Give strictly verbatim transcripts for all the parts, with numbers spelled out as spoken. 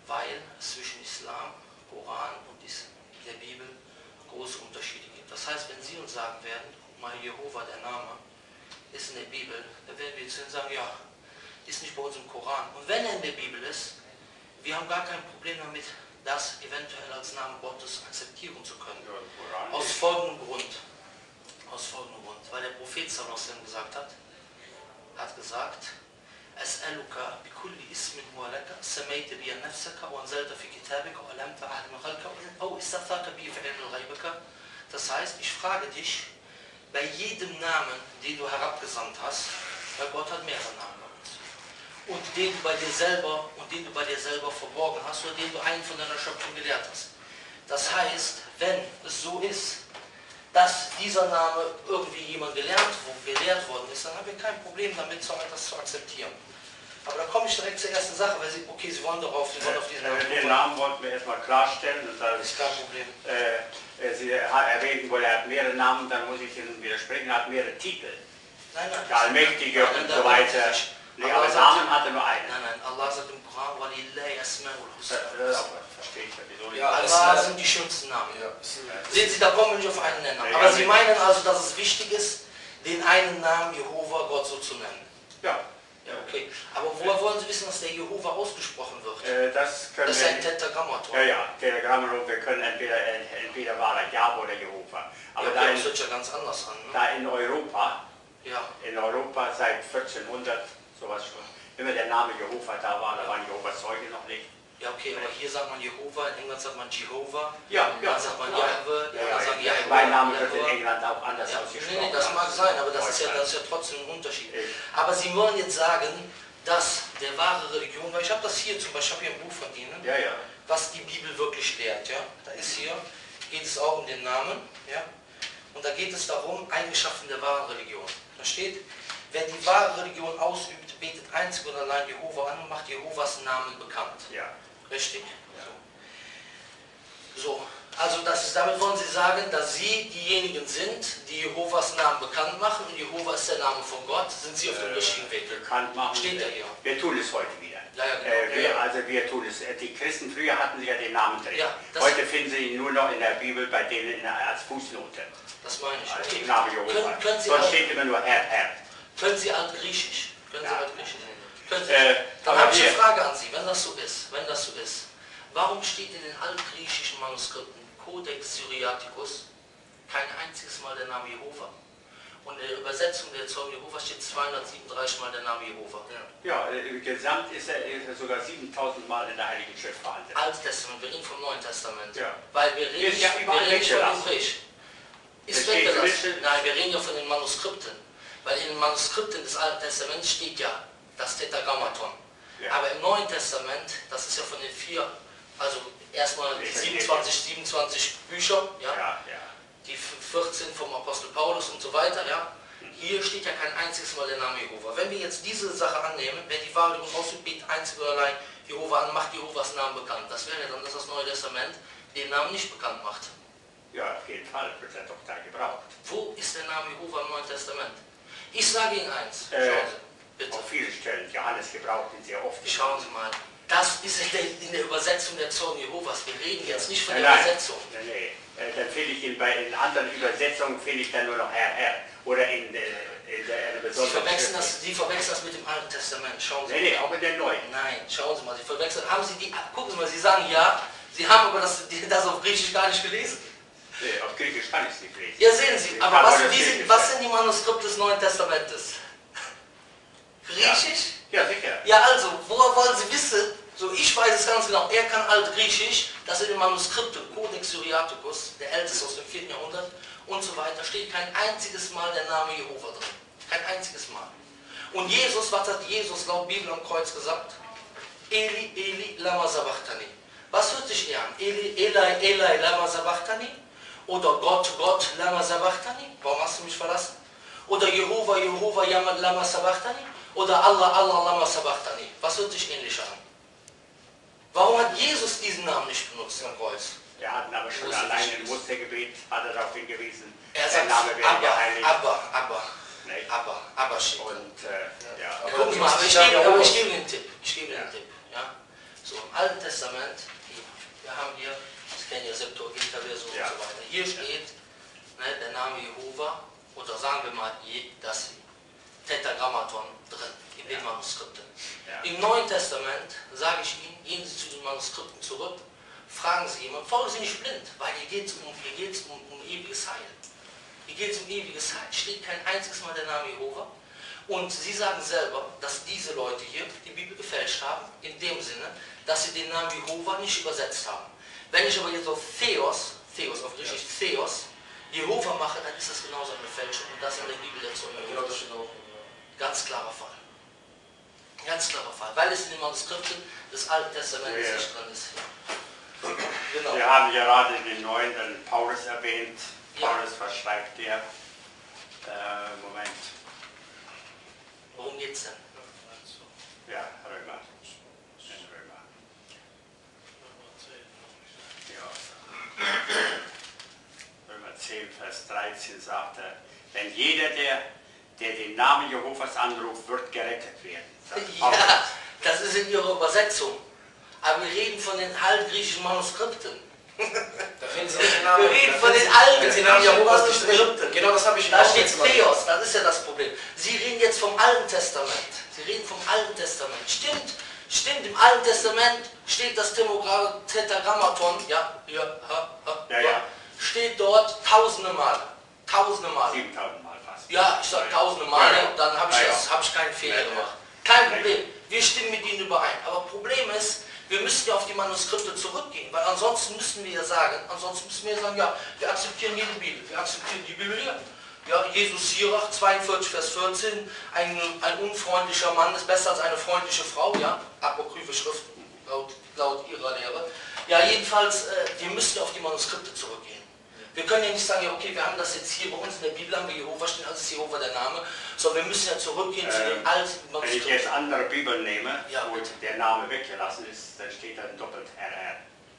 weil es zwischen Islam, Koran und der Bibel große Unterschiede gibt. Das heißt, wenn Sie uns sagen werden, guck mal, Jehova, der Name, ist in der Bibel, dann werden wir zu Ihnen sagen, ja, ist nicht bei uns im Koran. Und wenn er in der Bibel ist, wir haben gar kein Problem damit, das eventuell als Namen Gottes akzeptieren zu können. Aus folgendem Grund. Aus folgendem Grund. Weil der Prophet sallallahu gesagt hat, hat gesagt, As'aluka bi kulli ismin huwa laka samaita bi nafsaka wa anzalta fi kitabika wa lam ta'lam khalqa aw istatharta bi fi ilmi ghaibika. Das heißt, ich frage dich, bei jedem Namen, den du herabgesandt hast, weil Gott hat mehrere Namen bei uns, und den du bei dir selber und den du bei dir selber verborgen hast oder den du einen von deiner Schöpfung gelehrt hast. Das heißt, wenn es so ist, dass dieser Name irgendwie jemand gelernt, gelehrt worden ist, dann haben wir kein Problem damit, so etwas zu akzeptieren. Aber da komme ich direkt zur ersten Sache, weil Sie, okay, Sie wollen darauf, Sie wollen auf diesen Namen. Den Namen wollten wir erstmal klarstellen. Das ist kein Problem. Äh, Sie erwähnten wohl, er hat mehrere Namen, dann muss ich Ihnen widersprechen, er hat mehrere Titel. Nein, nein. Der Allmächtige nein, und so weiter. Nee, aber Namen hat er nur einen. Nein, nein, Allah sagt im Koran, وَلِلَّهِ أَسْمَاءُ الْحُسْنَى. Das verstehe ich sowieso nicht. Ja, Allah sind die schönsten Namen. Ja. Sehen Sie, da kommen wir nicht auf einen Nenner. Aber Sie meinen also, dass es wichtig ist, den einen Namen Jehova, Gott, so zu nennen? Ja. Ja, okay. Aber woher wollen Sie wissen, dass der Jehova ausgesprochen wird? Äh, das können das ist ein Tetragrammaton. Ja, ja, Tetragrammaton, wir können entweder, entweder war er Jahwe oder Jehova. Aber ja, da das hört ja ganz anders an. Ne? Da in Europa, ja. in Europa seit vierzehnhundert, sowas schon, immer der Name Jehova da war, da waren Jehovas Zeugen noch nicht. Ja, okay, aber hier sagt man Jehova, in England sagt man Jehovah, ja, in ja, England sagt man Jahwe, ja, ja, sagen ja, Jahwe. mein Name wird in England auch anders ja, ausgesprochen. Nee, nee, das mag sein, aber das ist, ja, das ist ja trotzdem ein Unterschied. Ja. Aber Sie wollen jetzt sagen, dass der wahre Religion, weil ich habe das hier zum Beispiel, ich habe hier ein Buch von Ihnen, ja, ja. was die Bibel wirklich lehrt. Ja? Da ist hier, geht es auch um den Namen, ja? Und da geht es darum, Eigenschaften der wahren Religion. Da steht, wer die wahre Religion ausübt, betet einzig und allein Jehova an und macht Jehovas Namen bekannt. Ja. Richtig? Ja. So. so, also das ist, damit wollen Sie sagen, dass Sie diejenigen sind, die Jehovas Namen bekannt machen und Jehova ist der Name von Gott, sind Sie auf dem äh, richtigen Weg. Bekannt machen. Steht da hier. Wir tun es heute wieder. Ja, ja, genau. äh, wir, ja, ja. Also wir tun es. Die Christen früher hatten sie ja den Namen drin. Ja, heute finden Sie ihn nur noch in der Bibel bei denen in der, als Fußnote. Das meine ich. Also Okay. Name Jehova. Können, können Sie Sonst alt, steht immer nur Herr, Herr. Können Sie Altgriechisch? Können ja. Sie Altgriechisch? Können Sie, äh, dann habe ich eine Frage an Sie, wenn das so ist. Wenn das so ist. Warum steht in den altgriechischen Manuskripten Codex Syriaticus kein einziges Mal der Name Jehova? Und in der Übersetzung der Zeugen Jehovas steht zweihundertsiebenunddreißig Mal der Name Jehova. Ja, ja äh, gesamt ist er, ist er sogar siebentausend Mal in der Heiligen Schrift vorhanden. Altes Testament, wir reden vom Neuen Testament. Ja. Weil wir reden nicht, ja wir reden nicht von dem Griechisch. Ist das weggelassen. Nein, wir reden ja von den Manuskripten. Weil in den Manuskripten des Alten Testaments steht ja das Tetragrammaton. Ja. Aber im Neuen Testament, das ist ja von den vier, also erstmal siebenundzwanzig, siebenundzwanzig Bücher, ja, ja, ja. die vierzehn vom Apostel Paulus und so weiter, ja. Hier steht ja kein einziges Mal der Name Jehova. Wenn wir jetzt diese Sache annehmen, wer die Wahrheit ausübt, betet einzig oder allein Jehova an, macht Jehovas Namen bekannt. Das wäre ja dann, dass das Neue Testament den Namen nicht bekannt macht. Ja, auf jeden Fall wird er doch da gebraucht. Wo ist der Name Jehova im Neuen Testament? Ich sage Ihnen eins, schauen äh, Sie, bitte. Auf vielen Stellen, Johannes gebraucht ihn sehr oft. Schauen Sie mal, das ist in der, in der Übersetzung der Zeugen Jehovas. Wir reden jetzt nicht von der nein, Übersetzung. Nein, nein. Äh, dann finde ich ihn bei in anderen Übersetzungen finde ich dann nur noch Herr, Herr. Oder in, äh, in der eine Sie verwechseln, das, Sie verwechseln das mit dem Alten Testament. Schauen Sie nein, mal. Nein, auch in der Neuen. Nein, schauen Sie mal, Sie verwechseln. Haben Sie die, gucken Sie mal, Sie sagen ja, Sie haben aber das, das auf Griechisch gar nicht gelesen. Nee, auf Griechisch kann ich es nicht lesen. Ja, sehen Sie, aber was, wie sind, was sind die Manuskripte des Neuen Testamentes? Griechisch? Ja, ja, sicher. Ja, also, woher wollen Sie wissen? So, ich weiß es ganz genau, er kann Altgriechisch, das in den Manuskripten, Codex Syriaticus, der älteste aus dem vierten Jahrhundert und so weiter, steht kein einziges Mal der Name Jehova drin. Kein einziges Mal. Und Jesus, was hat Jesus laut Bibel am Kreuz gesagt? Eli, Eli, lama sabachthani. Was hört sich eher an? Eli, Eli, Eli, lama sabachthani? Oder Gott, Gott, lama sabachthani? Warum hast du mich verlassen? Oder Jehova, Jehova, lama sabachthani? Oder Allah, Allah, lama sabachthani? Was hört sich ähnlich an? Warum hat Jesus diesen Namen nicht benutzt am Kreuz? Er hat aber schon allein im Mustergebet hat er darauf hingewiesen, er sagt, der Name wäre geheiligt. Aber, aber, nee. aber, aber steht. Und, äh, ja. Ja, gucken Sie mal, aber ich gebe, aber ich gebe Ihnen einen Tipp. Ich gebe Ihnen einen Tipp. Ja? So im Alten Testament, wir haben hier, das kennen ja Septuaginta-Version Ja. und so weiter, hier steht ne, der Name Jehova, oder sagen wir mal das Tetragrammaton drin, in den Manuskripten. Ja. Im Neuen Testament sage ich Ihnen, gehen Sie zu den Manuskripten zurück, fragen Sie jemanden, folgen Sie nicht blind, weil hier geht es um, hier geht's um, um ewiges Heil. Hier geht es um ewiges Heil, steht kein einziges Mal der Name Jehova. Und Sie sagen selber, dass diese Leute hier die Bibel gefälscht haben, in dem Sinne, dass sie den Namen Jehova nicht übersetzt haben. Wenn ich aber jetzt auf Theos, Theos auf Griechisch Theos, Jehova mache, dann ist das genauso eine Fälschung. Und das in der Bibel der Zeugen Jehovas. Ganz klarer Fall. Ganz klarer Fall. Weil es in den Manuskripten des Alten Testamentes Ja. nicht drin ist. Genau. Wir haben gerade den neuen den Paulus erwähnt. Ja. Paulus, was schreibt der? Äh, Moment. Worum geht's denn? Ja, Römer. In Römer. Ja. Römer zehn, Vers dreizehn sagt er, denn jeder, der, der den Namen Jehovas anruft, wird gerettet werden. Sagt Paulus. Ja, das ist in ihrer Übersetzung. Aber wir reden von den altgriechischen Manuskripten. Da finden Sie nicht den Namen. Wir reden von den alten Wenn Sie Namen Jehovas nicht Manuskripten. drin. Genau das habe ich Da auch steht letztes Mal Theos, das ist ja das Problem. Sie reden jetzt vom Alten Testament. Sie reden vom Alten Testament. Stimmt, stimmt, im Alten Testament steht das Temogra- Tetragrammaton, ja, ja, ha, ha, Ja, ja. steht dort tausende Mal. Tausende Mal. siebentausend Mal fast. Ja, ich sage Ja, ja. tausende Mal, Ja, ja. dann habe ich, Ja, ja. das- hab ich keinen Fehler Ja, ja. gemacht. Kein Ja. Problem, wir stimmen mit ihnen überein. Aber Problem ist, wir müssen ja auf die Manuskripte zurückgehen, weil ansonsten müssen wir ja sagen, ansonsten müssen wir ja sagen, ja, wir akzeptieren jede Bibel, wir akzeptieren die Bibel hier. Ja, Jesus Sirach, zweiundvierzig, Vers vierzehn, ein, ein unfreundlicher Mann ist besser als eine freundliche Frau, ja, apokryphe Schriften, laut, laut ihrer Lehre. Ja, jedenfalls, äh, wir müssen ja auf die Manuskripte zurückgehen. Wir können ja nicht sagen, ja, okay, wir haben das jetzt hier bei uns in der Bibel, haben wir Jehova stehen, also ist Jehova der Name, sondern wir müssen ja zurückgehen zu den Ähm, alten Wenn ich Manuskripten. jetzt andere Bibeln nehme, Ja, wo bitte. der Name weggelassen ist, dann steht dann doppelt Herr, Herr.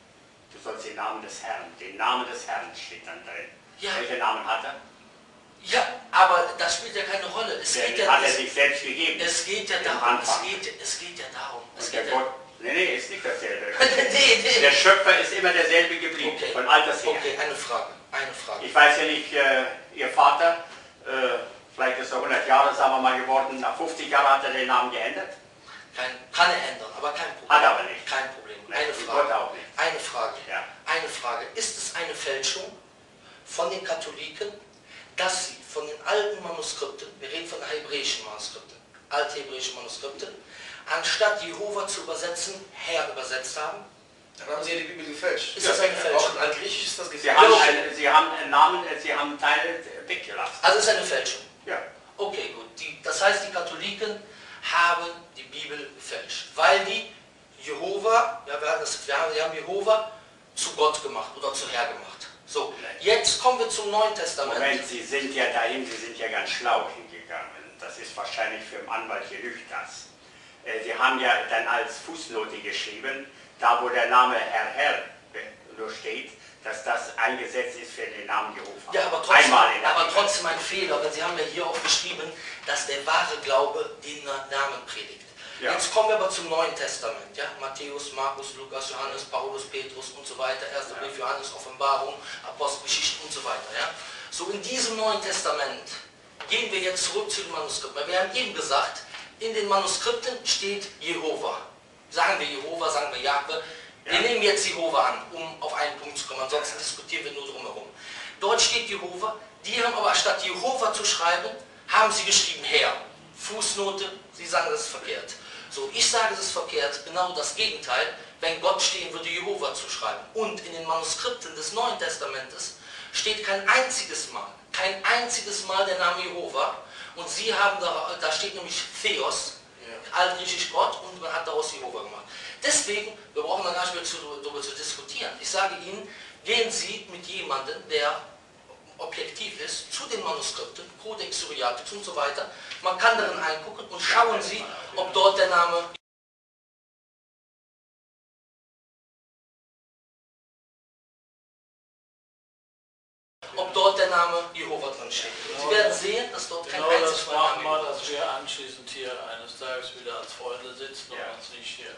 Du sollst den Namen des Herrn, den Namen des Herrn steht dann drin. Ja. Welchen Namen hat er? Ja, aber das spielt ja keine Rolle. Es Der geht ja, hat er es, sich selbst gegeben. es geht ja Im darum, es Anfang. geht, es geht ja darum. Es Und der geht ja, Gott, nee, nee, ist nicht dasselbe. nee, nee. Der Schöpfer ist immer derselbe geblieben, Okay. von alters her. Okay, eine Frage, eine Frage. Ich weiß ja nicht, äh, Ihr Vater, äh, vielleicht ist er hundert Jahre, sagen wir mal, geworden, nach fünfzig Jahren hat er den Namen geändert. Kein, kann er ändern, aber kein Problem. Hat er aber nicht. Kein Problem. Nee, Eine die Frage. Gott auch nicht. Eine Frage. Ja. Eine Frage. Ist es eine Fälschung von den Katholiken, dass sie von den alten Manuskripten, wir reden von hebräischen Manuskripten, althebräischen Manuskripten, anstatt Jehova zu übersetzen, Herr übersetzt haben? Dann haben Sie ja die Bibel gefälscht. Ist das eine Auch Fälschung? in Altgriechisch ist das Sie gefälscht. haben, okay. eine, Sie haben einen Namen, äh, Sie haben Teile weggelassen. Also es ist eine Fälschung. Ja. Okay, gut. Die, das heißt, die Katholiken haben die Bibel gefälscht, weil die Jehova, ja, wir haben, das, wir haben, wir haben Jehova zu Gott gemacht oder zu Herr gemacht. So, jetzt kommen wir zum Neuen Testament. Moment, Sie sind ja dahin, Sie sind ja ganz schlau hingegangen. Das ist wahrscheinlich für den Anwalt genügt das. Äh, Sie haben ja dann als Fußnote geschrieben, da wo der Name Herr Herr nur steht, dass das eingesetzt ist für den Namen Jehova. Ja, aber trotzdem, Einmal in der aber Bibel. trotzdem ein Fehler, weil Sie haben ja hier auch geschrieben, dass der wahre Glaube den Namen predigt. Ja. Jetzt kommen wir aber zum Neuen Testament. Ja? Matthäus, Markus, Lukas, Johannes, Paulus, Petrus und so weiter. erster Ja. Brief Johannes, Offenbarung, Apostelgeschichte und so weiter. Ja? So in diesem Neuen Testament gehen wir jetzt zurück zu den Manuskripten. Weil wir haben eben gesagt, in den Manuskripten steht Jehova. Sagen wir Jehova, sagen wir Jahwe. Wir Ja. nehmen jetzt Jehova an, um auf einen Punkt zu kommen. Ansonsten diskutieren wir nur drumherum. Dort steht Jehova. Die haben aber statt Jehova zu schreiben, haben sie geschrieben Herr. Fußnote, sie sagen, das ist verkehrt. So, ich sage, es ist verkehrt, genau das Gegenteil, wenn Gott stehen würde, Jehova zu schreiben. Und in den Manuskripten des Neuen Testamentes steht kein einziges Mal, kein einziges Mal der Name Jehova. Und sie haben, da, da steht nämlich Theos, altgriechisch Gott, und man hat daraus Jehova gemacht. Deswegen, wir brauchen da gar nicht mehr zu, darüber zu diskutieren. Ich sage Ihnen, gehen Sie mit jemandem, der objektiv ist, zu den Manuskripten, Codex Syriacus und so weiter. Man kann darin eingucken und schauen Sie, ob dort der Name ob dort der Name Jehova drin steht. Und Sie werden sehen, dass dort kein Genau einziges das Mal machen Name wir, Jehova dass steht. wir anschließend hier eines Tages wieder als Freunde sitzen Ja. und uns nicht hier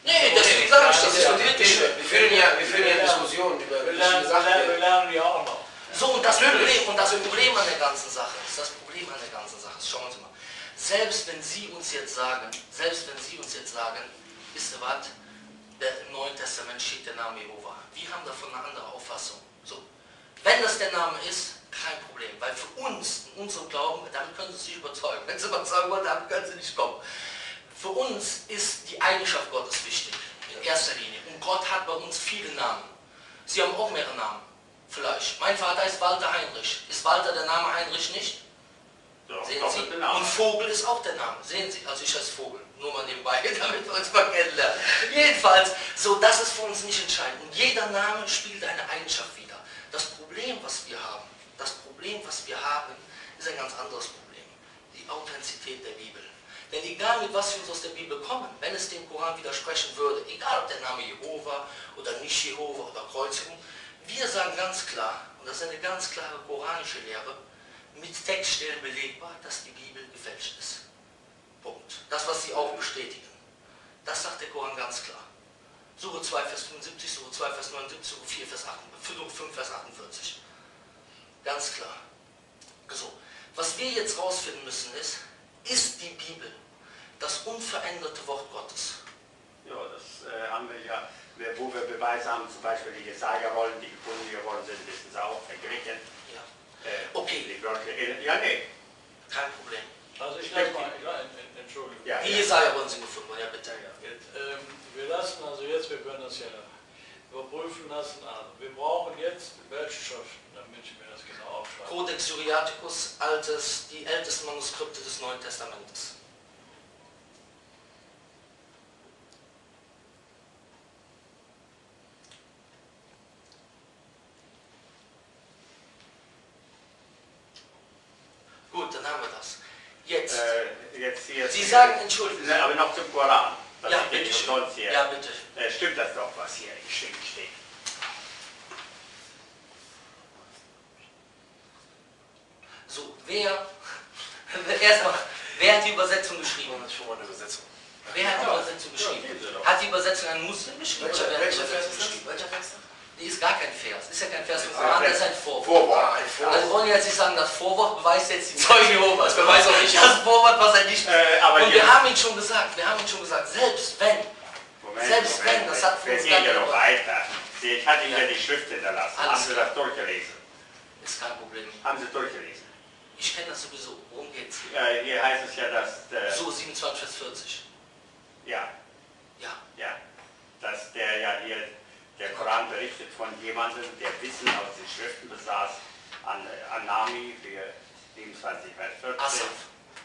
Nee, deswegen sage ich, das Wir diskutiert nicht. wir führen ja, wir führen ja Diskussionen über Wir verschiedene lernen, wir lernen, wir Sachen. lernen ja auch noch. So, und das Problem, und das Problem an der ganzen Sache ist, das Problem an der ganzen Sache ist, schauen Sie mal, selbst wenn Sie uns jetzt sagen, selbst wenn Sie uns jetzt sagen, wisst ihr was, im Neuen Testament steht der Name Jehova. Wir haben davon eine andere Auffassung. So, wenn das der Name ist, kein Problem, weil für uns, in unserem Glauben, damit können Sie sich überzeugen. Wenn Sie was sagen wollen, damit können Sie nicht kommen. Für uns ist die Eigenschaft Gottes wichtig, in erster Linie. Und Gott hat bei uns viele Namen. Sie haben auch mehrere Namen, vielleicht. Mein Vater ist Walter Heinrich. Ist Walter der Name Heinrich nicht? Doch, Sehen doch Sie? mit dem Namen. Und Vogel ist auch der Name. Sehen Sie? Also ich heiße Vogel. Nur mal nebenbei, damit wir uns mal kennenlernen. Jedenfalls, so, das ist für uns nicht entscheidend. Und jeder Name spielt eine Eigenschaft wider. Das Problem, was wir haben, das Problem, was wir haben, ist ein ganz anderes Problem. Die Authentizität der Bibel. Denn egal mit was wir uns aus der Bibel kommen, wenn es dem Koran widersprechen würde, egal ob der Name Jehova oder nicht Jehova oder Kreuzigung, wir sagen ganz klar, und das ist eine ganz klare koranische Lehre, mit Textstellen belegbar, dass die Bibel gefälscht ist. Punkt. Das, was sie auch bestätigen. Das sagt der Koran ganz klar. Sure zwei, Vers fünfundsiebzig, Sure zwei, Vers neunundsiebzig, Sure vier, Vers achtundvierzig, Sure fünf, Vers achtundvierzig. Ganz klar. So. Was wir jetzt rausfinden müssen ist, ist die Bibel das unveränderte Wort Gottes? Ja, das äh, haben wir ja, wo wir Beweise haben, zum Beispiel die Jesaja-Rollen, die gefunden geworden sind, wissen Sie auch, der Griechen. Ja. Äh, Okay. Die Wörter, ja, nee. Kein Problem. Also ich lasse mal, ja, en- en- Entschuldigung. Ja, Die ja. Jesaja-Rollen sind gefunden worden, ja bitte. Jetzt, ähm, wir lassen also jetzt, wir können das ja überprüfen lassen, also wir brauchen jetzt welche Schriften, damit ich mir das genau aufschreibe. Codex Syriacus, altes, die ältesten Manuskripte des Neuen Testamentes. Gut, dann haben wir das. Jetzt. Äh, jetzt hier, Sie sagen, entschuldigen Sie. Ne, aber noch zum Koran. Das Ja, steht bitte nicht schön. umsonst hier. Ja, bitte. Äh, stimmt das doch, was hier geschrieben steht? So, wer, erstmal, wer hat die Übersetzung geschrieben? Das ist schon mal eine Übersetzung. Wer hat die Ja. Übersetzung Ja, geschrieben? sehen Sie doch. Hat die Übersetzung ein Muslim geschrieben? Welcher, oder wer hat die welcher Vers Übersetzung ist das? geschrieben? Welcher Vers ist das? Die ist gar kein Vers. Ist ja kein Vers im Ah, Koran, okay. das ist ein Vorwort. Vorwort. Ah, ein Vorwort. Also wollen wir jetzt nicht sagen, das Vorwort beweist jetzt die Zeugen Jehovas. Das beweist auch nicht. das Vorwort, was er nicht. Äh, aber Und hier- wir haben ihn schon gesagt, wir haben ihn schon gesagt, selbst wenn, Moment, Selbst Moment, wenn, das hat für wir uns gehen gar ja keine noch Rolle. weiter. Sie, ich hatte Ihnen Ja. ja die Schrift hinterlassen. Alles Haben Sie klar. das durchgelesen? ist kein Problem. Haben Sie durchgelesen? Ich kenne das sowieso. Worum geht's? Äh, hier heißt es ja, dass, äh, So, siebenundzwanzig, Vers vierzig. ja, Ja. ja, dass der ja hier, der Koran berichtet von jemandem, der Wissen aus den Schriften besaß, an Anami für siebenundzwanzig, Vers vierzig. Asaf.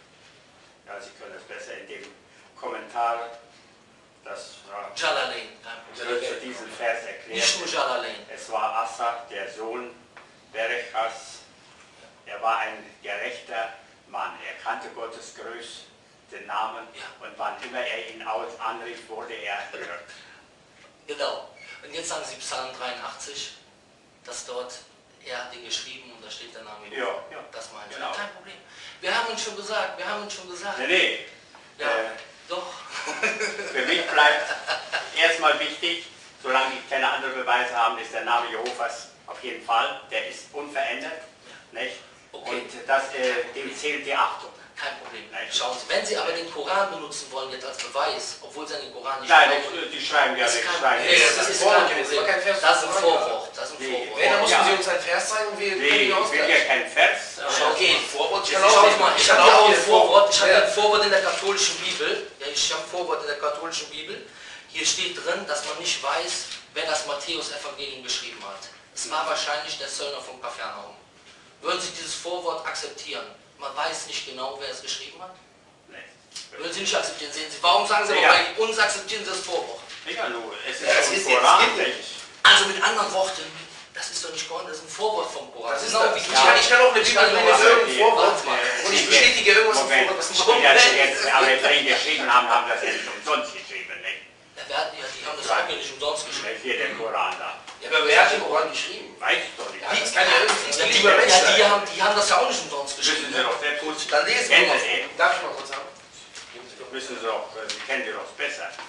Ja, Sie können das besser in dem Kommentar, das äh, Jalalain, kein Problem. wird zu diesem Vers erklärt. Nicht nur Jalalain. Es war Asaf, der Sohn Berechas. Er war ein gerechter Mann. Er kannte Gottes größten Namen Ja. und wann immer er ihn aus anrief, wurde er erhört. Genau. Und jetzt sagen Sie Psalm dreiundachtzig, dass dort, er hat ihn geschrieben und da steht der Name Jehova. Ja, ja. Das meinen Sie. Genau. Kein Problem. Wir haben uns schon gesagt, wir haben uns schon gesagt. Nee, nee. Ja, Äh, doch. für mich bleibt erstmal wichtig, solange ich keine anderen Beweise habe, ist der Name Jehovas auf jeden Fall. Der ist unverändert. Nicht? Okay. Und das, äh, dem zählt die Achtung. Kein Problem. Nein. Schauen Sie, wenn Sie aber den Koran benutzen wollen jetzt als Beweis, obwohl Sie an den Koran nicht Nein, glauben, die, die schreiben ja ist nicht. kein, Schreiben nee, ja das nicht. ist Vorwort kein gewesen, Problem. war kein Vers Das ist ein vom Koran. Vorwort. Das ist ein Nee. Vorwort. Wenn, dann müssen Ja. Sie uns einen Vers zeigen und wir Nee, können ich ihn will ja ausgleichen. kein Vers. Schau, Okay, ein Vorwort. Jetzt kann schau auch- mal, ich kann habe ja auch ein hier Vorwort, ich habe Ja. ein Vorwort in der katholischen Bibel. Ja, ich habe ein Vorwort in der katholischen Bibel. Hier steht drin, dass man nicht weiß, wer das Matthäus-Evangelium geschrieben hat. Es war wahrscheinlich der Zöllner von Kapernaum. Würden Sie dieses Vorwort akzeptieren? Man weiß nicht genau, wer es geschrieben hat. Nee. Würden Sie nicht akzeptieren? Sehen Sie, warum sagen Sie aber Ja. bei uns akzeptieren Sie das Vorwort? Ja, nur, es ist Ja, es vom ist jetzt Koran. wirklich. Also mit anderen Worten, das ist doch nicht Koran, das ist ein Vorwort vom Koran. Das ist genau das. wie Ich kann, ich kann auch eine Ich Bibel kann nehmen, nur das ist sagen, irgendein Vorwort. warte mal. Und ich bestätige irgendwas im Moment, Vorwort, was nicht die stimmt. das jetzt alle drin geschrieben haben, haben das ja nicht umsonst geschrieben. Nicht? Ja, wer hat- ja, die haben das auch hier nicht umsonst geschrieben. Nicht hier der Koran da. Ja, aber wer hat den Koran geschrieben? Weiß ich doch nicht. Ja, das kann ja irgendwie Ja, ein die, lieber Mensch ja, die, sein. haben, die haben das ja auch nicht umsonst Wissen geschrieben. Sie doch sehr gut. Dann lesen wir Kennen mal. Sie den? Darf ich mal kurz haben? Wissen Sie doch, äh, Sie kennen Sie doch besser.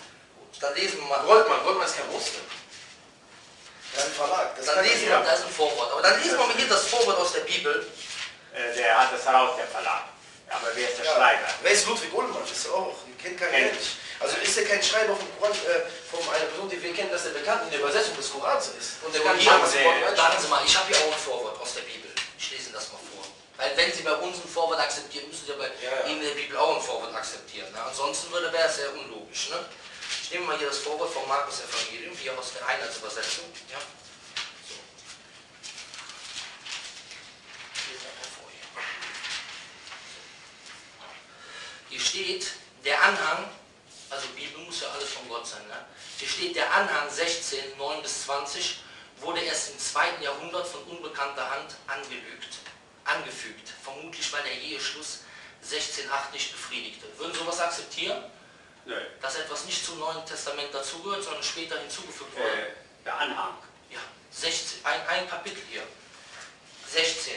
dann lesen wir mal. Goldmann, Goldmann ist kein Muslim. Der hat einen Verlag. Das Dann kann lesen jeder. wir, da ist ein Vorwort. Aber dann lesen wir mal hier das Vorwort aus der Bibel. Äh, Der hat das raus, der Verlag. Aber wer ist der Ja. Schreiber? Wer ist Ludwig Ullmann? Das ist auch, den kennt kein Kennt. Mensch. Also ist er kein Schreiber vom Koran, äh, von einer Person, die wir kennen, dass er bekannt in der Übersetzung des Korans ist. Und der So, kann hier, sagen, was er äh, wollte. Warten Sie mal, ich habe hier auch ein Vorwort aus der Bibel. Ich lese Ihnen das mal vor. Weil wenn Sie bei uns ein Vorwort akzeptieren, müssen Sie ja bei Ja, ja. Ihnen in der Bibel auch ein Vorwort akzeptieren. Ne? Ansonsten würde wäre es sehr unlogisch. Ne? Ich nehme mal hier das Vorwort vom Markus Evangelium, hier aus der Einheitsübersetzung. Ja? So. Hier ist einfach vor hier. Hier steht, der Anhang, also Bibel muss ja alles von Gott sein, ne? Hier steht der Anhang sechzehn, neun bis zwanzig, wurde erst im zweiten Jahrhundert von unbekannter Hand angelügt, angefügt, vermutlich weil der Eheschluss sechzehn acht nicht befriedigte. Würden Sie sowas akzeptieren, Nö. dass etwas nicht zum Neuen Testament dazugehört, sondern später hinzugefügt wurde? Äh, Der Anhang. Ja, sechzehn, ein, ein Kapitel hier, sechzehn.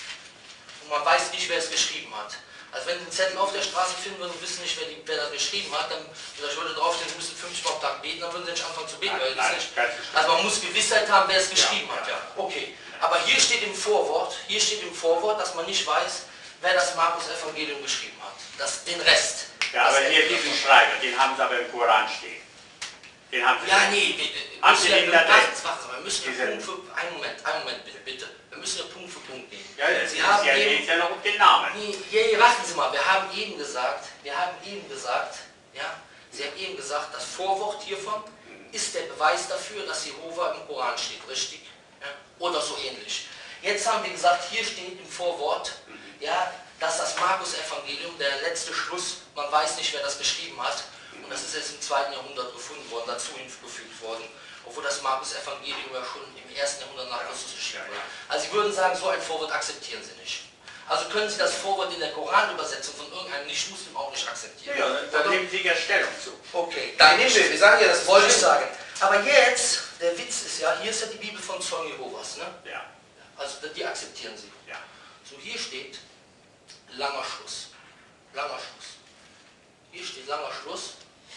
Und man weiß nicht, wer es geschrieben hat. Also wenn Sie einen Zettel auf der Straße finden würden und wissen nicht, wer, die, wer das geschrieben hat, dann vielleicht würde draufstehen, Sie müssen fünfzig Mal am Tag beten, dann würden Sie nicht anfangen zu beten. Nein, weil das nein, nicht, ganz bestimmt. also man muss Gewissheit haben, wer es geschrieben Ja, hat. ja. Ja. Okay. Aber hier steht im Vorwort, hier steht im Vorwort, dass man nicht weiß, wer das Markus-Evangelium geschrieben hat. Das, den Rest. Ja, Das aber hier Ende diesen davon. Schreiber, den haben sie aber im Koran stehen. Den haben sie Ja, nicht. nee, wir, wir Haben müssen Sie ja, den wir, da warten drin? Sie, warten Sie mal, wir müssen ja Diese- Punkt für, einen Moment, einen Moment bitte, bitte. Wir müssen ja Punkt für Punkt nehmen. Ja, das Sie ist haben ja, eben, ist ja noch um den Namen. Nee, ja, warten Sie mal, wir haben eben gesagt, wir haben eben gesagt, ja, Sie haben eben gesagt, das Vorwort hiervon ist der Beweis dafür, dass Jehova im Koran steht, richtig? Ja? Oder so ähnlich. Jetzt haben wir gesagt, hier steht im Vorwort, ja, dass das Markus-Evangelium, der letzte Schluss, man weiß nicht, wer das geschrieben hat, und das ist jetzt im zweiten Jahrhundert gefunden worden, dazu hinzugefügt worden, obwohl das Markus-Evangelium ja schon im ersten Jahrhundert nach Christus geschrieben wurde. Also Sie würden sagen, so ein Vorwort akzeptieren Sie nicht. Also können Sie das Vorwort in der Koranübersetzung von irgendeinem Nicht-Muslim auch nicht akzeptieren. Ja, da Oder? nehmen Sie ja Stellung zu. Okay, Da nehmen wir, wir sagen ja, das das wollte ich sagen. Aber jetzt, der Witz ist ja, hier ist ja die Bibel von Zeugen Jehovas, ne? Ja, Also die akzeptieren Sie. ja. So, hier steht langer Schluss. Langer Schluss. Hier steht langer Schluss.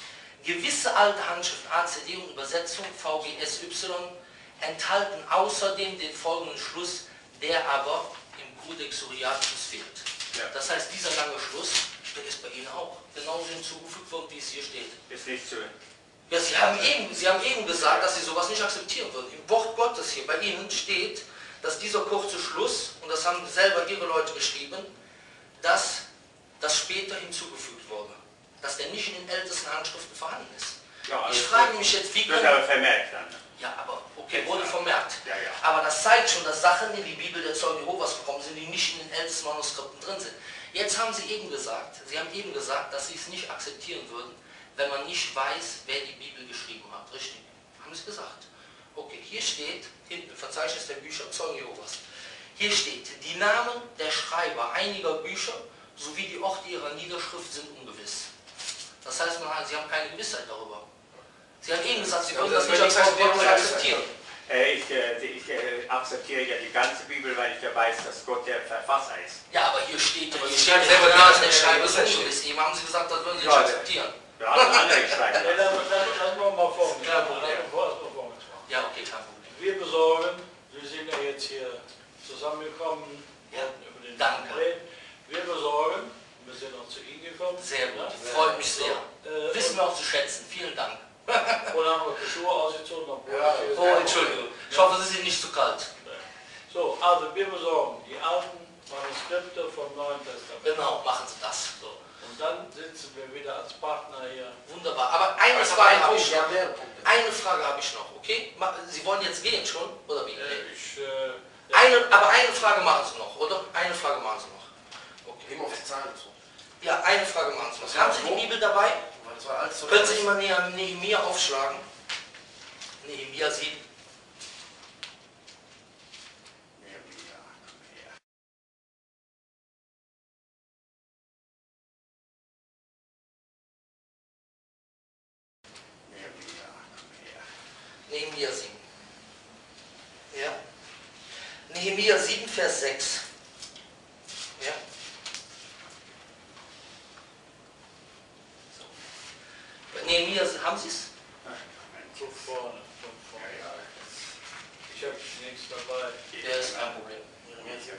Gewisse alte Handschriften A C D und Übersetzung V G S Y enthalten außerdem den folgenden Schluss, der aber im Codex Suriaticus fehlt. Ja. Das heißt, dieser lange Schluss, der ist bei Ihnen auch genauso hinzugefügt worden, wie es hier steht. Ist nicht zu. Ja, Sie haben, eben, Sie haben eben gesagt, dass Sie sowas nicht akzeptieren würden. Im Wort Gottes hier bei Ihnen steht, dass dieser kurze Schluss, und das haben selber Ihre Leute geschrieben, dass das später hinzugefügt wurde. Dass der nicht in den ältesten Handschriften vorhanden ist. Ja, Ich also frage mich jetzt, wie Wird können... aber vermerkt dann. Ja, aber okay, wurde vermerkt. Ja, ja. Aber das zeigt schon, dass Sachen in die Bibel der Zeugen Jehovas gekommen sind, die nicht in den ältesten Manuskripten drin sind. Jetzt haben Sie eben gesagt, Sie haben eben gesagt, dass Sie es nicht akzeptieren würden, wenn man nicht weiß, wer die Bibel geschrieben hat. Richtig? Haben Sie gesagt. Okay, hier steht, hinten im Verzeichnis der Bücher Zeugen Jehovas, hier steht, die Namen der Schreiber einiger Bücher sowie die Orte ihrer Niederschrift sind ungewiss. Das heißt, man, Sie haben keine Gewissheit darüber. Sie haben eben gesagt, Sie würden das nicht als Wort Gottes akzeptieren. Äh, Ich, äh, ich äh, akzeptiere ja die ganze Bibel, weil ich ja weiß, dass Gott der Verfasser ist. Ja, aber hier steht, Aber hier Sie steht schreiben der selber Name gar der nicht, Schreiber was ist da ungewiss. Eben haben Sie gesagt, das würden Sie nicht Ja, akzeptieren. Ja, andere Ja, schreiben dann, das. dann, lassen wir mal folgendes Ja, machen. Problem. Lassen wir vorerst mal folgendes machen. Ja, okay, kein Problem. Wir besorgen, wir sind ja jetzt hier zusammengekommen, Ja, wollten über den danke. Namen reden. Wir besorgen, wir sind auch zu Ihnen gekommen. Sehr gut, Ja? freut mich sehr. Äh, Wissen wir auch zu schätzen. Vielen Dank. Und haben wir die Schuhe ausgezogen. obwohl Ja, ich hier- Oh, Entschuldigung. Ich hoffe, Sie sind nicht zu kalt. So, also wir besorgen die alten Manuskripte vom Neuen Testament. Genau, machen Sie das. So, und dann sitzen wir wieder als Partner hier. Wunderbar. Aber eine Das Frage ein habe Punkt, ich wir noch. haben mehrere Punkte. Eine Frage habe ich noch, okay? Ma- Sie wollen jetzt gehen schon? Oder wie? Äh, ich, äh, Eine, aber eine Frage machen Sie noch, oder? Eine Frage machen Sie noch. Okay. Immer auf die Zahlen so. Ja, eine Frage machen Sie noch. Ja, Haben Sie die wo? Bibel dabei? Weil das war alles so. Können Sie immer näher Nehemia aufschlagen? Nehemia sieben. Nehemia sieben. Ja. Nehemia sieben, Vers sechs. Ja. So. Nehemia, haben Sie es? guck vorne, guck Ja, vorne. ja. Ich habe nichts dabei. Der ist kein Problem. Jeremia sieben.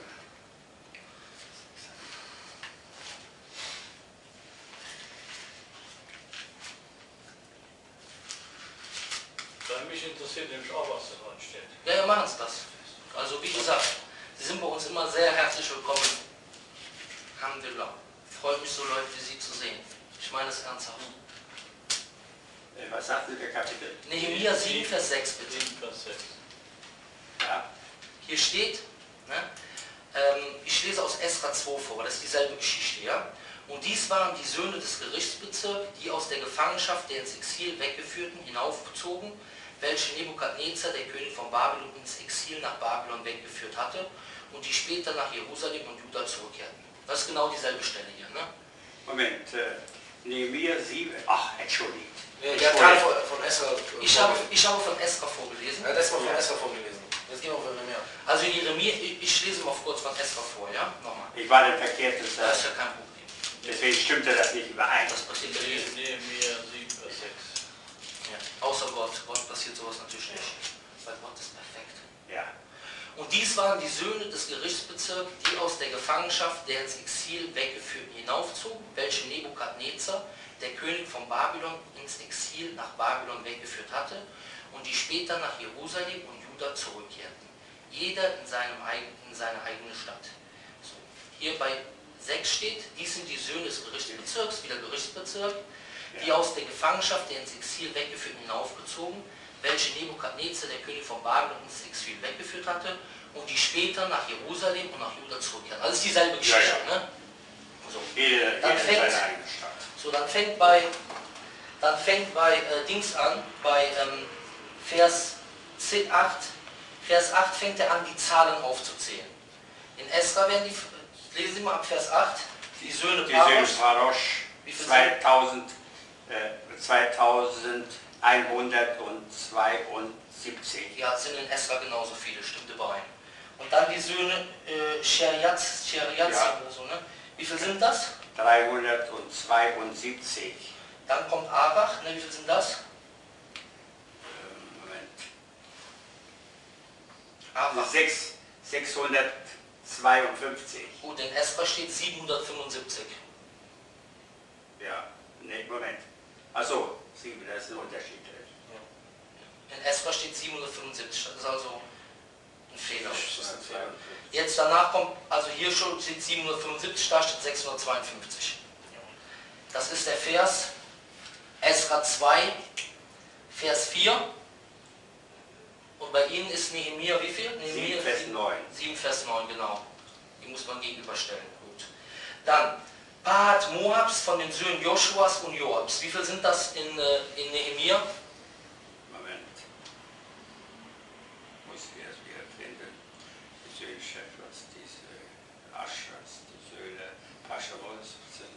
Weil mich interessiert nämlich auch, was da dran steht. Ja, ja, machen Sie das. Also wie gesagt, Sie sind bei uns immer sehr herzlich willkommen. Alhamdulillah. Freut mich so Leute wie Sie zu sehen. Ich meine es ernsthaft. Äh, Was sagt denn der Kapitel? Nehemia sieben, Vers sechs bitte. sieben, Vers sechs. Ja. Hier steht, ne, ähm, ich lese aus Esra zwei vor, weil das ist dieselbe Geschichte, ja. Und dies waren die Söhne des Gerichtsbezirks, die aus der Gefangenschaft der ins Exil weggeführten hinaufgezogen, welche Nebukadnezar, der König von Babylon, ins Exil nach Babylon weggeführt hatte und die später nach Jerusalem und Juda zurückkehrten. Das ist genau dieselbe Stelle hier, ne? Moment, äh, Nehemia sieben, ach, entschuldigt. Ja, der hat gerade von, von Esra. Ich habe, ich habe von Esra vorgelesen. Er hat erstmal von Esra vorgelesen. Jetzt gehen wir auf Jeremia. Also Jeremia, ich, ich lese mal kurz von Esra vor, ja? Nochmal. Ich war den verkehrten Das ist Satz. ja kein Problem. Deswegen stimmte das nicht überein. Das passiert ja nicht. Nehemia sieben, Vers sechs. Ja. Außer Gott. Gott passiert sowas natürlich nicht. Weil Gott ist perfekt. Ja. Und dies waren die Söhne des Gerichtsbezirks, die aus der Gefangenschaft der ins Exil weggeführten hinaufzogen, welche Nebukadnezar, der König von Babylon, ins Exil nach Babylon weggeführt hatte und die später nach Jerusalem und Juda zurückkehrten. Jeder in, seinem eigen, in seine eigene Stadt. So. Hier bei sechs steht, dies sind die Söhne des Gerichtsbezirks, wieder Gerichtsbezirk, die Ja. aus der Gefangenschaft der ins Exil weggeführten hinaufgezogen, welche Nebukadnezar, der König von Babylon, ins Exil weggeführt hatte und die später nach Jerusalem und nach Juda zurückkehrten. Also ist dieselbe Geschichte. Ja, ja. Ne? So. Jeder, Dann jeder in fängt- seiner eigenen Stadt. So, dann fängt bei, dann fängt bei äh, Dings an, bei ähm, Vers acht, Vers acht fängt er an, die Zahlen aufzuzählen. In Esra werden die, lesen Sie mal ab Vers acht, die Söhne Die Söhne Parosh, Parosh, Wie viel zweitausend, äh, zweitausendeinhundertzweiundsiebzig. ja, sind in Esra genauso viele, stimmt überein. Und dann die Söhne äh, Sheriatz, Sheriatz Ja. oder so, ne? Wie viel sind das? dreihundertzweiundsiebzig. Dann kommt Arach, ne? Wie viel sind das? Ähm, Moment. Arach. Sechs, sechshundertzweiundfünfzig. Gut, in Esra steht siebenhundertfünfundsiebzig. Ja, nee, Moment. Achso, sieben, das ist ein Unterschied. In Esra steht siebenhundertfünfundsiebzig, das ist also ein Fehler. Das ist ein Fehler. Jetzt danach kommt, also hier schon steht siebenhundertfünfundsiebzig, da steht sechshundertzweiundfünfzig. Das ist der Vers Esra zwei, Vers vier. Und bei Ihnen ist Nehemia wie viel? Nehemia sieben, Vers neun. sieben, Vers neun, genau. Die muss man gegenüberstellen. Gut. Dann Pahat Moabs von den Söhnen Joshuas und Joabs. Wie viel sind das in, äh, in Nehemia? Moment. Muss ich erst wieder finden. Die Söhne Schäfers, die Söhne Aschers, die Söhne Pascharos sind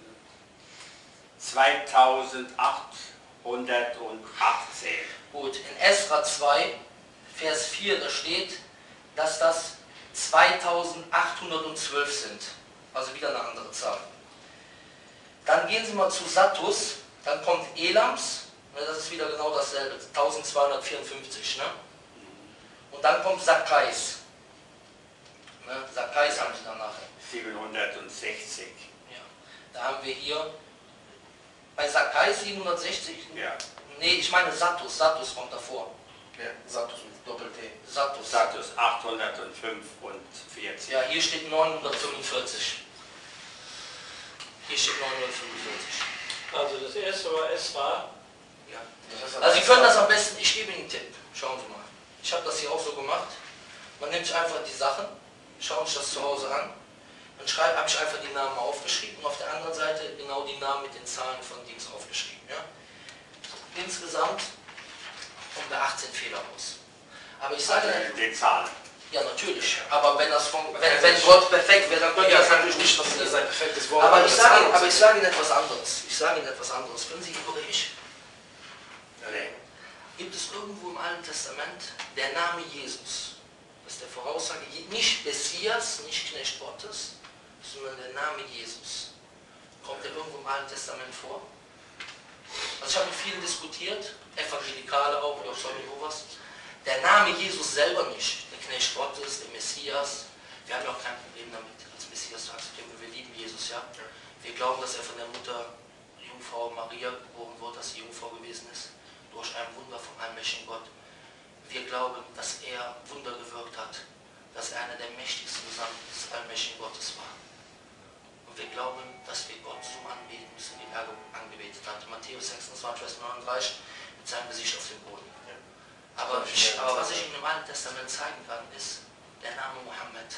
zweitausendachthundertachtzehn. Gut, in Esra zwei, Vers vier, da steht, dass das zweitausendachthundertzwölf sind. Also wieder eine andere Zahl. Dann gehen Sie mal zu Sattus, dann kommt Elams, ne, das ist wieder genau dasselbe, eintausendzweihundertvierundfünfzig. Ne? Und dann kommt Sakkais. Ne? Sakkais haben Sie dann nachher. siebenhundertsechzig. Ja. Da haben wir hier bei Sakkais siebenhundertsechzig. Ja. Nee, ich meine Sattus, Sattus kommt davor. Ja, Satus mit Doppel-T. Sattus. Status achthundertfünfundvierzig. Ja, hier steht neunhundertfünfundvierzig. Hier steht neunhundertfünfundvierzig. Also das erste war Esra. Ja. Das heißt, Also Sie können das am besten, ich gebe Ihnen einen Tipp. Schauen Sie mal. Ich habe das hier auch so gemacht. Man nimmt sich einfach die Sachen, schaut sich das zu Hause an. Dann habe ich einfach die Namen aufgeschrieben und auf der anderen Seite genau die Namen mit den Zahlen von Dings aufgeschrieben. Ja? Insgesamt kommen da achtzehn Fehler raus. Aber ich sage Also nicht, die Zahlen. ja natürlich, aber wenn das von, wenn, wenn Gott perfekt wäre, dann könnte Ja, das das natürlich nicht das passieren. ist ein perfektes Wort. Aber ich das sage Ihnen, Zahlungs- aber ich sage Ihnen etwas anderes. Ich sage Ihnen etwas anderes. Können Sie Hebräisch? Nee. Gibt es irgendwo im Alten Testament der Name Jesus? Das ist der Voraussage, nicht Messias, nicht Knecht Gottes, sondern der Name Jesus. Kommt der irgendwo im Alten Testament vor? Also ich habe mit vielen diskutiert, Evangelikale auch, wie auch Zeugen Jehovas. Der Name Jesus selber nicht, der Knecht Gottes, der Messias. Wir haben ja auch kein Problem damit, als Messias zu akzeptieren, wir lieben Jesus, ja. Wir glauben, dass er von der Mutter Jungfrau Maria geboren wurde, dass sie Jungfrau gewesen ist, durch ein Wunder vom allmächtigen Gott. Wir glauben, dass er Wunder gewirkt hat, dass er einer der mächtigsten Gesandten des allmächtigen Gottes war. Und wir glauben, dass wir Gott so anbeten müssen, wie er angebetet hat. Matthäus sechsundzwanzig, Vers neununddreißig, mit seinem Gesicht auf dem Boden. Aber, ich, aber was ich Ihnen im Alten Testament zeigen kann, ist der Name Mohammed.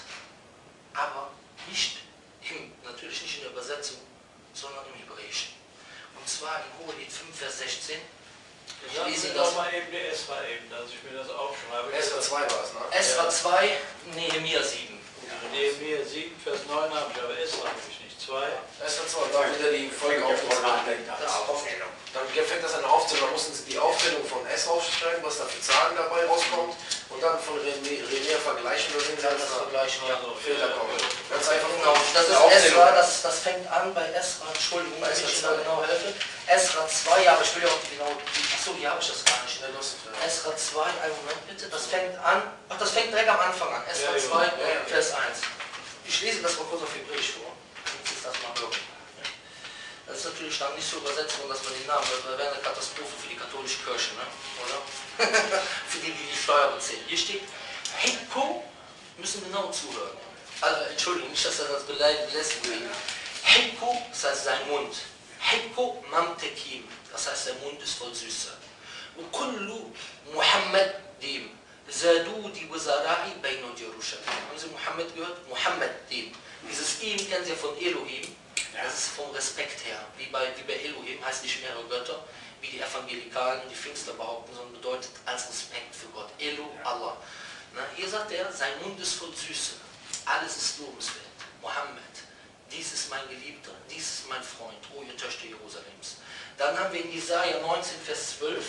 Aber nicht im, natürlich nicht in der Übersetzung, sondern im Hebräischen. Und zwar in Hohelied fünf, Vers sechzehn. Ich Sagen lese Sie das. doch mal eben die Esra eben, dass ich mir das aufschreibe. Esra zwei war es, ne? Esra zwei, Nehemia sieben. Nehemiah sieben, Vers neun habe ich, aber Esra habe ich nicht. zwei. Esra zwei, da wieder die Folge aufzählen. Dann fängt das an aufzählen, dann mussten sie die Aufzählung von Esra aufschreiben, was da für Zahlen dabei rauskommt, und dann von Nehemia vergleichen, da sind Das vergleichen, ja. Fehler kommen. Ganz einfach Genau, das ist Esra, das, das fängt an bei Esra, Entschuldigung, wenn ich Ihnen da genau helfe. Esra zwei, aber ich will ja auch genau, achso, hier habe ich das gar nicht. Esra zwei, einen Moment bitte, das fängt an, ach, das fängt direkt am Anfang an, Esra zwei, Vers eins. Ich lese das mal kurz auf Hebräisch vor, damit Sie das mal hören. Das ist natürlich dann nicht so übersetzt, dass man den Namen hört, das wäre eine Katastrophe für die katholische Kirche, ne? Oder? Für die, die die Steuer bezahlen. Hier steht, Hekko, müssen genau zuhören. Also, Entschuldigung, nicht, dass er das beleidigt lässt. Hekko, das heißt sein Mund. Hekko Mamtekim, das heißt der Mund ist voll Süße. Und Kullu Muhammad dem, Zadu di Wazarai Bain und Jerusalem. Haben Sie Muhammad gehört? Muhammad dem. Dieses Ihm kennen Sie ja von Elohim. Das ist vom Respekt her. Wie bei, wie bei Elohim heißt nicht mehrere Götter, wie die Evangelikalen und die Pfingstler behaupten, sondern bedeutet als Respekt für Gott. Elo, Allah. Na, hier sagt er, sein Mund ist voll Süße. Alles ist lobenswert. Mohammed, dies ist mein Geliebter, dies ist mein Freund, o ihr Töchter Jerusalems. Dann haben wir in Jesaja neunzehn, Vers zwölf.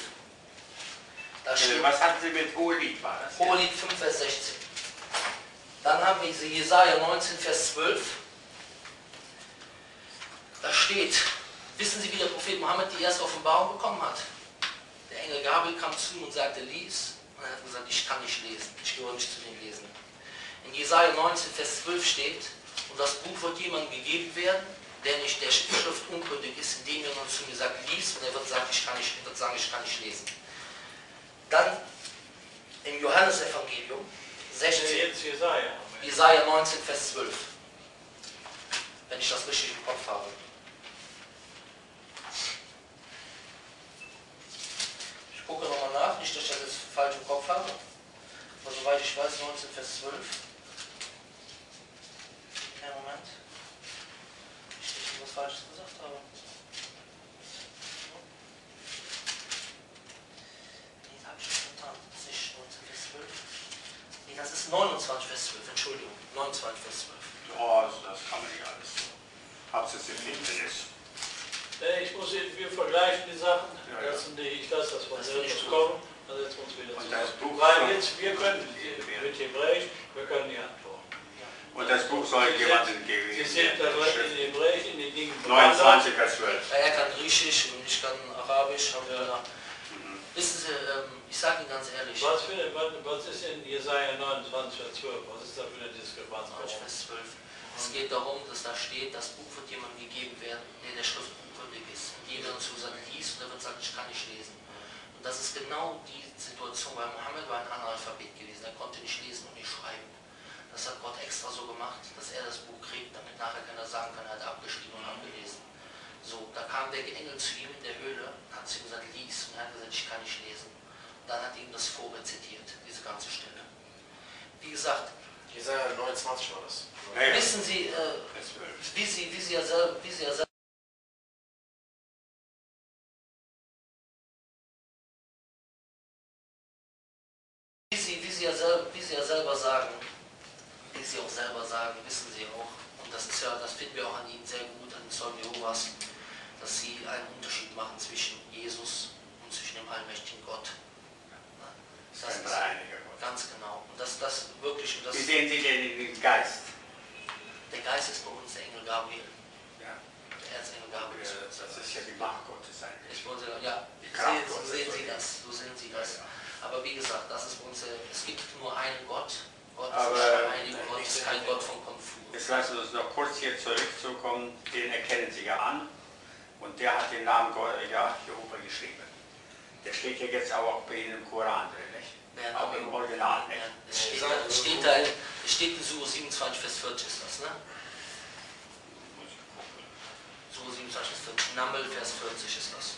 Da steht, Was hatten Sie mit Hohelied? War das? Hohelied fünf, Vers sechzehn. Dann haben wir Jesaja neunzehn, Vers zwölf. Da steht, wissen Sie, wie der Prophet Mohammed die erste Offenbarung bekommen hat? Der Engel Gabriel kam zu ihm und sagte, lies. Und er hat gesagt, ich kann nicht lesen, ich gehöre nicht zu den Lesen. In Jesaja neunzehn, Vers zwölf steht, und das Buch wird jemandem gegeben werden, der nicht der Schrift unkundig ist, indem er nun zu mir sagt, lies, und er wird sagen, ich kann nicht, wird sagen, ich kann nicht lesen. Dann im Johannesevangelium sechzehn, Jetzt Jesaja. Jesaja neunzehn, Vers zwölf. Wenn ich das richtig im Kopf habe. Ich gucke nochmal nach, nicht, dass ich das jetzt falsch im Kopf habe. Aber soweit ich weiß, neunzehn, Vers zwölf. Einen Moment. Nicht, dass ich was Falsches gesagt habe. Nee, das habe ich schon getan. Das ist nicht neunzehn, Vers zwölf. Nee, das ist neunundzwanzig, Vers zwölf. Entschuldigung. neunundzwanzig, Vers zwölf. Oh, das kann man nicht alles. Hauptsache es finden ist. Ich muss, wir vergleichen die Sachen, Ja, ja. das sind die, ich lasse das von Das selbst finde ich kommen, dann setzen wir uns wieder Und das zusammen. Buch Weil soll- jetzt, wir können mit Hebräisch, wir können die antworten. Und das Buch soll Sie jemandem sind- geben. Sie sind da drin in Hebräisch, in den Dingen neunundzwanzig, Vers zwölf. Er kann Griechisch und ich kann Arabisch. Haben wir da. Mhm. Wissen Sie, ähm, ich sage Ihnen ganz ehrlich, Was, für, was, was ist in Jesaja neunundzwanzig, Vers zwölf? Was ist da für eine Diskrepanz? neunzig, Vers zwölf. Es geht darum, dass da steht, das Buch wird jemandem gegeben werden, der der Schrift unkundig ist. Und jemand zu sagen, liest, und er wird sagen, ich kann nicht lesen. Und das ist genau die Situation, weil Mohammed war ein Analphabet gewesen, er konnte nicht lesen und nicht schreiben. Das hat Gott extra so gemacht, dass er das Buch kriegt, damit nachher keiner sagen kann, er hat abgeschrieben und abgelesen. So, da kam der Engel zu ihm in der Höhle, hat zu ihm gesagt, lies, und er hat gesagt, ich kann nicht lesen. Und dann hat er ihm das vorrezitiert, diese ganze Stelle. Wie gesagt, Jesaja neunundzwanzig war das. Ja, ja. wissen Sie, äh, Vers zwölf. wie Sie, wie Sie ja selber, wie Sie ja selber wie Sie, wie Sie ja selber, wie Sie ja selber sagen, wie Sie auch selber sagen, wissen Sie auch, und das ist ja, das finden wir auch an Ihnen sehr gut, an den Zeugen Jehovas, dass Sie einen Unterschied machen zwischen Jesus und zwischen dem allmächtigen Gott. Das Ein ist dreieiniger Gott. ganz genau. Und das, das wirklich, und das, Wie sehen Sie denn den Geist? der Geist ist bei uns der Engel Gabriel, Ja. der Erzengel Gabriel. Das ist ja die Macht Gottes Ich eigentlich. wollte, ja, Namen ja, Jehova geschrieben. Der steht ja jetzt auch bei Ihnen im Koran drin, nicht? Ja, auch im Original, nicht? Ja, es steht, da, es steht da, es steht in Sure siebenundzwanzig, Vers vierzig ist das, ne? Sure siebenundzwanzig, Vers vierzig, Naml, Vers vierzig ist das.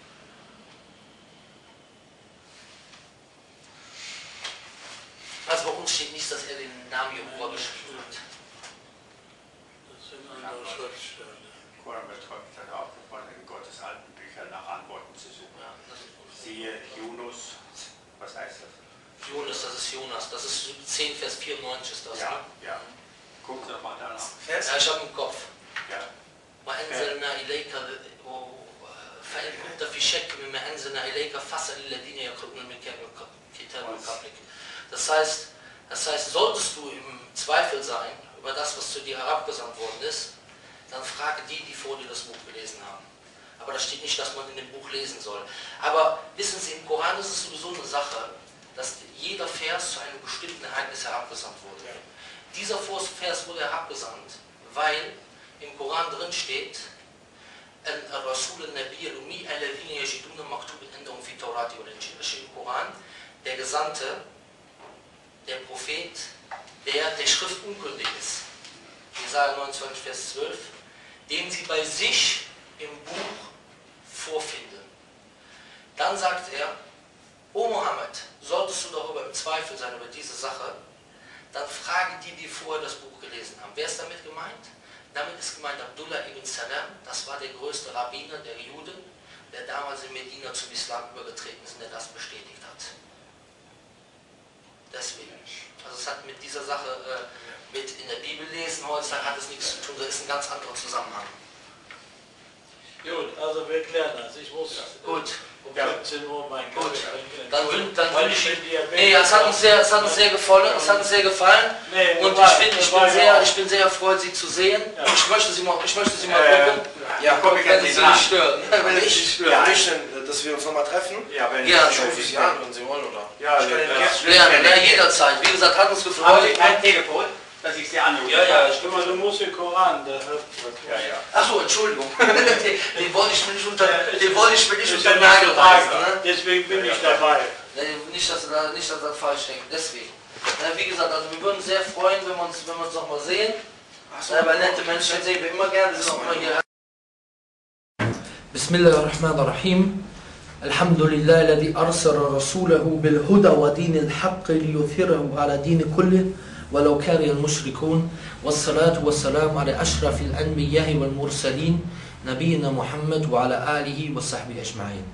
Also bei uns steht nicht, dass er den Namen Jehova geschrieben hat. Das sind andere Schriftstellen. Koran betäubt hat auch von in Gottes alten Büchern nach Antworten zu suchen. Ja, das ist Siehe Yunus, was heißt das? Jonas, das ist Jonas, das ist zehn, Vers vierundneunzig ist das, Ja, ne? ja. Gucken Sie doch mal danach. Vers? Ja, ich habe im Kopf. Ja. وأنزلنا إليك فإن كنت في شك مما أنزلنا إليك فاسأل الذين يقرؤون من كتاب من قبلك. Das heißt, das heißt, solltest du im Zweifel sein über das, was zu dir herabgesandt worden ist, dann frage die, die vor dir das Buch gelesen haben. Aber da steht nicht, dass man in dem Buch lesen soll. Aber wissen Sie, im Koran ist es sowieso eine Sache, dass jeder Vers zu einem bestimmten Ereignis herabgesandt wurde. Dieser Vers wurde herabgesandt, weil im Koran drin steht, im Koran, der Gesandte, der Prophet, der der Schrift unkundig ist. Jesaja neunundzwanzig, Vers zwölf, den sie bei sich im Buch vorfinden. Dann sagt er, O Mohammed, solltest du darüber im Zweifel sein, über diese Sache, dann frage die, die vorher das Buch gelesen haben. Wer ist damit gemeint? Damit ist gemeint Abdullah ibn Salam, das war der größte Rabbiner der Juden, der damals in Medina zum Islam übergetreten ist und der das bestätigt hat. Deswegen. Also es hat mit dieser Sache, äh, mit in der Bibel lesen heutzutage hat es nichts zu tun, das ist ein ganz anderer Zusammenhang. Gut, also wir klären das. Ich muss Gut. um Ja. fünfzehn Uhr meinen Gut, Kaffee trinken. dann wün- dann Weil wünsche ich bin Diabetes Nee, es hat uns sehr, es hat uns sehr gefallen, es hat uns sehr gefallen. Nee, Und war- ich bin, ich, war bin ja sehr, auch. ich bin sehr erfreut, Sie zu sehen. Ja. Ich möchte Sie mal, ich möchte Sie mal Äh, gucken. ja, komm ich Wenn jetzt es nicht Sie dran. nicht stören. Wenn es Ich, Sie ich, stören. ja, ich, denn, dass wir uns nochmal treffen. Ja, wenn Ja, Ich schon rufe Sie an, wenn Sie wollen, oder? Ja, Ich kann Ihnen ja. gerne- Gerne, ne, jederzeit. Wie gesagt, hat uns Haben gefreut. Sie kein Telefon, dass ich Sie anrufe? Ja, ja, ich Guck mal, du musst den Koran, der hört Ja, ja. Achso, Entschuldigung. den, den wollte ich mir nicht unter, den wollte ich mir nicht Ist unter ja den nicht Nagel gefragt, reißen. Ne? deswegen bin ich dabei. Nee, Nicht, dass er da, nicht, dass er da falsch denkt. Deswegen. Ne, Wie gesagt, also wir würden uns sehr freuen, wenn wir uns, wenn wir uns noch mal sehen. so. Aber nette Menschen sehen wir immer gerne. Sie sind auch immer hier. Bismillahirrahmanirrahim. الحمد لله الذي أرسل رسوله بالهدى ودين الحق ليظهره على دين كله ولو كره المشركون والصلاة والسلام على أشرف الأنبياء والمرسلين نبينا محمد وعلى آله وصحبه أجمعين.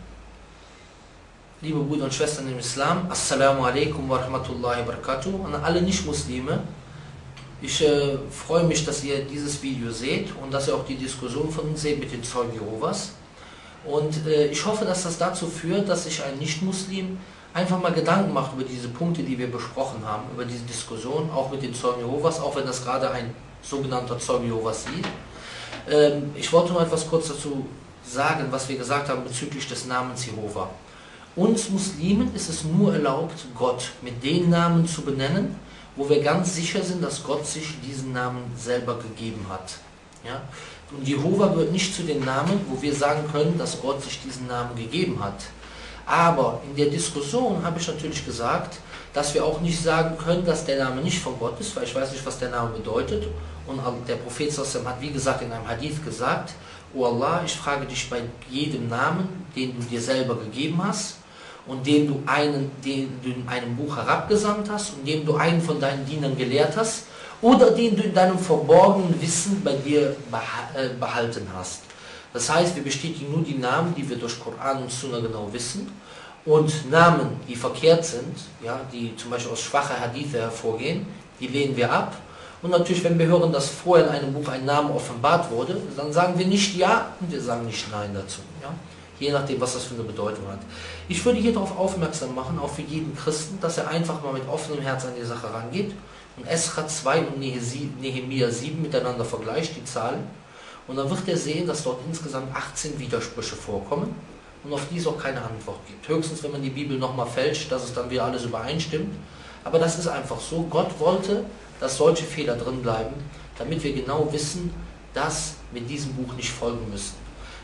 Liebe Brüder und Schwestern im Islam, Assalamu alaikum wa rahmatullahi wa barakatuh. An alle Nicht-Muslime, ich äh, freue mich, dass ihr dieses Video seht und dass ihr auch die Diskussion von uns seht mit den Zeugen Jehovas. Und äh, ich hoffe, dass das dazu führt, dass sich ein Nicht-Muslim einfach mal Gedanken macht über diese Punkte, die wir besprochen haben, über diese Diskussion, auch mit den Zeugen Jehovas, auch wenn das gerade ein sogenannter Zeuge Jehovas sieht. Ähm, ich wollte noch etwas kurz dazu sagen, was wir gesagt haben bezüglich des Namens Jehova. Uns Muslimen ist es nur erlaubt, Gott mit den Namen zu benennen, wo wir ganz sicher sind, dass Gott sich diesen Namen selber gegeben hat. Ja? Und Jehova gehört nicht zu den Namen, wo wir sagen können, dass Gott sich diesen Namen gegeben hat. Aber in der Diskussion habe ich natürlich gesagt, dass wir auch nicht sagen können, dass der Name nicht von Gott ist, weil ich weiß nicht, was der Name bedeutet. Und der Prophet hat, wie gesagt, in einem Hadith gesagt, O Allah, ich frage dich bei jedem Namen, den du dir selber gegeben hast, und dem du, einen, den du in einem Buch herabgesandt hast und dem du einen von deinen Dienern gelehrt hast oder den du in deinem verborgenen Wissen bei dir behalten hast. Das heißt, wir bestätigen nur die Namen, die wir durch Koran und Sunna genau wissen, und Namen, die verkehrt sind, ja, die zum Beispiel aus schwacher Hadithe hervorgehen, die lehnen wir ab. Und natürlich, wenn wir hören, dass vorher in einem Buch ein Name offenbart wurde, dann sagen wir nicht Ja und wir sagen nicht Nein dazu. Ja? Je nachdem, was das für eine Bedeutung hat. Ich würde hier darauf aufmerksam machen, auch für jeden Christen, dass er einfach mal mit offenem Herz an die Sache rangeht und Esra zwei und Nehemia sieben miteinander vergleicht, die Zahlen. Und dann wird er sehen, dass dort insgesamt achtzehn Widersprüche vorkommen und auf die es auch keine Antwort gibt. Höchstens, wenn man die Bibel nochmal fälscht, dass es dann wieder alles übereinstimmt. Aber das ist einfach so. Gott wollte, dass solche Fehler drin bleiben, damit wir genau wissen, dass wir diesem Buch nicht folgen müssen.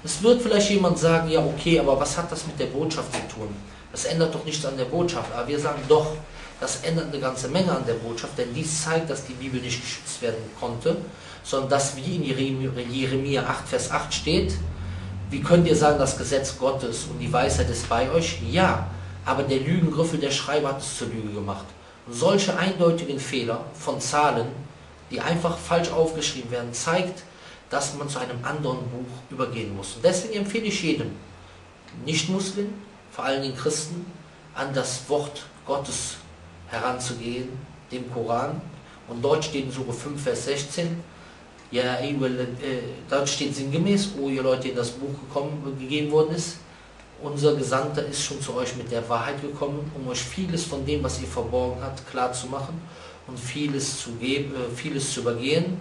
Es wird vielleicht jemand sagen, ja okay, aber was hat das mit der Botschaft zu tun? Das ändert doch nichts an der Botschaft. Aber wir sagen doch, das ändert eine ganze Menge an der Botschaft, denn dies zeigt, dass die Bibel nicht geschützt werden konnte, sondern dass wie in Jeremia acht, Vers acht steht, wie könnt ihr sagen, das Gesetz Gottes und die Weisheit ist bei euch? Ja, aber der Lügengriffel der Schreiber hat es zur Lüge gemacht. Und solche eindeutigen Fehler von Zahlen, die einfach falsch aufgeschrieben werden, zeigt, dass man zu einem anderen Buch übergehen muss. Und deswegen empfehle ich jedem, Nicht-Muslim, vor allem den Christen, an das Wort Gottes heranzugehen, dem Koran. Und dort steht in Sure fünf, Vers sechzehn, ja, äh, dort steht sinngemäß, oh ihr Leute, denen das Buch gekommen, gegeben worden ist, unser Gesandter ist schon zu euch mit der Wahrheit gekommen, um euch vieles von dem, was ihr verborgen habt, klar zu machen und vieles zu, geben, äh, vieles zu übergehen.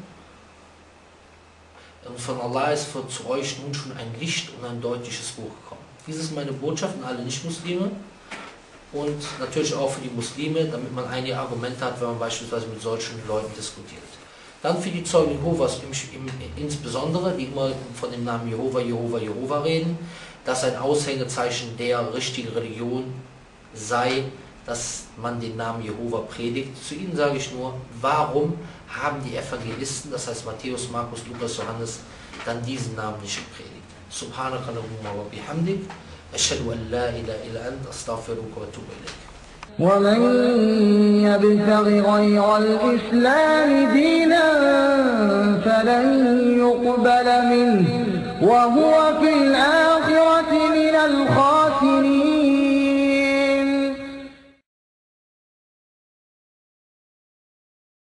Und von Allah ist für, zu euch nun schon ein Licht und ein deutliches Buch gekommen. Dies ist meine Botschaft an alle Nicht-Muslime und natürlich auch für die Muslime, damit man einige Argumente hat, wenn man beispielsweise mit solchen Leuten diskutiert. Dann für die Zeugen Jehovas im, im, insbesondere, die immer von dem Namen Jehova, Jehova, Jehova reden, dass ein Aushängezeichen der richtigen Religion sei, dass man den Namen Jehova predigt. Zu ihnen sage ich nur, warum haben die Evangelisten, das heißt Matthäus, Markus, Lukas, Johannes, dann diesen Namen nicht gepredigt? Subhanaka Allahumma wa bihamdik, ashhadu an la ilaha illa ant, astaghfiruka wa atubu ilayk. ومن يبتغ غير الإسلام دينا فلن يقبل منه وهو في الآخرة من الخاسرين.